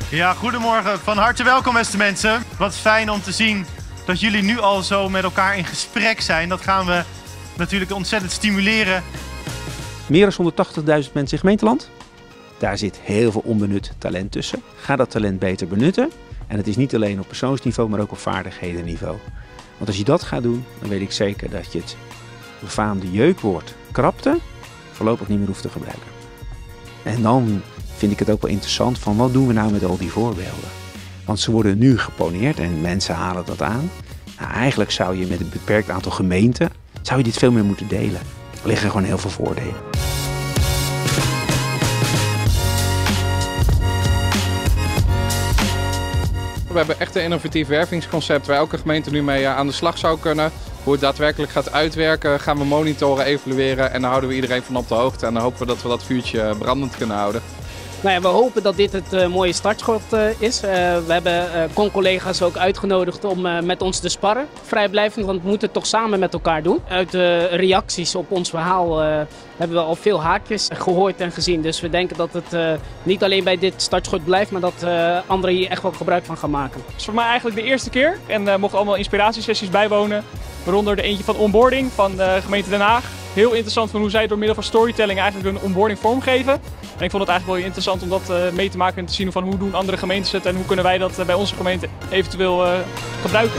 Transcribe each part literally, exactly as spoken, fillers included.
Ja, goedemorgen. Van harte welkom, beste mensen. Wat fijn om te zien dat jullie nu al zo met elkaar in gesprek zijn. Dat gaan we natuurlijk ontzettend stimuleren. Meer dan honderdtachtigduizend mensen in gemeenteland. Daar zit heel veel onbenut talent tussen. Ga dat talent beter benutten. En het is niet alleen op persoonsniveau, maar ook op vaardighedenniveau. Want als je dat gaat doen, dan weet ik zeker dat je het befaamde jeukwoord krapte voorlopig niet meer hoeft te gebruiken. En dan vind ik het ook wel interessant van wat doen we nou met al die voorbeelden. Want ze worden nu geponeerd en mensen halen dat aan. Nou, eigenlijk zou je met een beperkt aantal gemeenten, zou je dit veel meer moeten delen. Er liggen gewoon heel veel voordelen. We hebben echt een innovatief wervingsconcept waar elke gemeente nu mee aan de slag zou kunnen. Hoe het daadwerkelijk gaat uitwerken gaan we monitoren, evalueren en dan houden we iedereen van op de hoogte. En dan hopen we dat we dat vuurtje brandend kunnen houden. Nou ja, we hopen dat dit het uh, mooie startschot uh, is. Uh, we hebben uh, con-collega's ook uitgenodigd om uh, met ons te sparren. Vrijblijvend, want we moeten het toch samen met elkaar doen. Uit de reacties op ons verhaal uh, hebben we al veel haakjes gehoord en gezien. Dus we denken dat het uh, niet alleen bij dit startschot blijft, maar dat uh, anderen hier echt wel gebruik van gaan maken. Het is voor mij eigenlijk de eerste keer en uh, mochten allemaal inspiratiesessies bijwonen. Waaronder de eentje van onboarding van de gemeente Den Haag. Heel interessant van hoe zij door middel van storytelling eigenlijk hun onboarding vormgeven. En ik vond het eigenlijk wel interessant om dat uh, mee te maken en te zien van hoe doen andere gemeentes het en hoe kunnen wij dat uh, bij onze gemeente eventueel uh, gebruiken.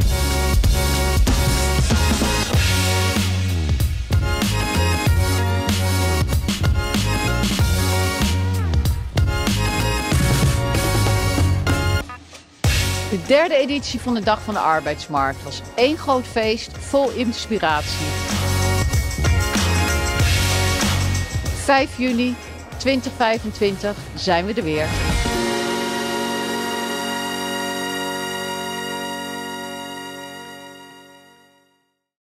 De derde editie van de Dag van de Arbeidsmarkt was één groot feest vol inspiratie. vijf juni tweeduizend vijfentwintig zijn we er weer.